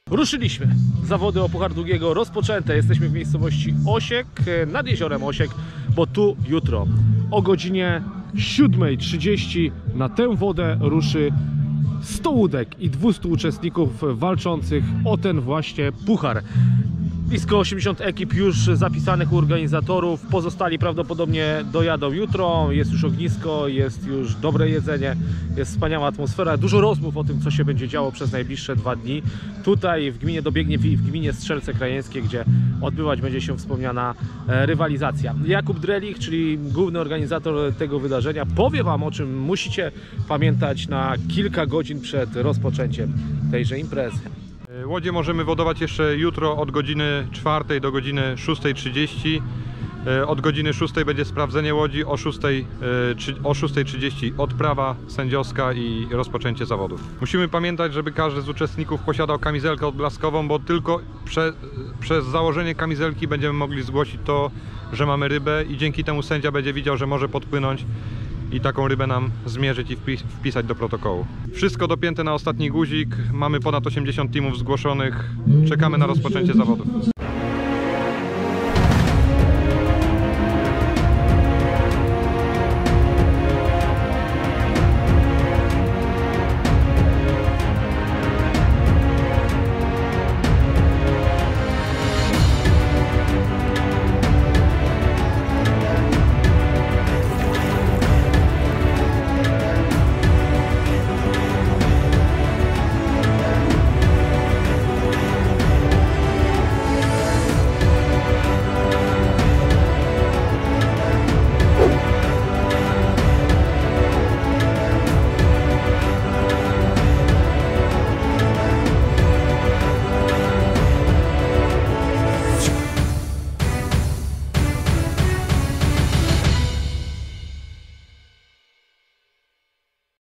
Ruszyliśmy. Zawody o Puchar Długiego rozpoczęte. Jesteśmy w miejscowości Osiek, nad jeziorem Osiek, bo tu jutro o godzinie 7:30 na tę wodę ruszy 100 łódek i 200 uczestników walczących o ten właśnie puchar. Blisko 80 ekip już zapisanych u organizatorów, pozostali prawdopodobnie dojadą jutro, jest już ognisko, jest już dobre jedzenie, jest wspaniała atmosfera, dużo rozmów o tym, co się będzie działo przez najbliższe 2 dni. Tutaj w gminie Dobiegniew i w gminie Strzelce Krajeńskie, gdzie odbywać będzie się wspomniana rywalizacja. Jakub Drelich, czyli główny organizator tego wydarzenia, powie Wam, o czym musicie pamiętać na kilka godzin przed rozpoczęciem tejże imprezy. Łodzie możemy wodować jeszcze jutro od godziny 4 do godziny 6:30. Od godziny 6 będzie sprawdzenie łodzi, o 6:30 odprawa sędziowska i rozpoczęcie zawodów. Musimy pamiętać, żeby każdy z uczestników posiadał kamizelkę odblaskową, bo tylko przez założenie kamizelki będziemy mogli zgłosić to, że mamy rybę i dzięki temu sędzia będzie widział, że może podpłynąć i taką rybę nam zmierzyć i wpisać do protokołu. Wszystko dopięte na ostatni guzik, mamy ponad 80 teamów zgłoszonych, czekamy na rozpoczęcie zawodów.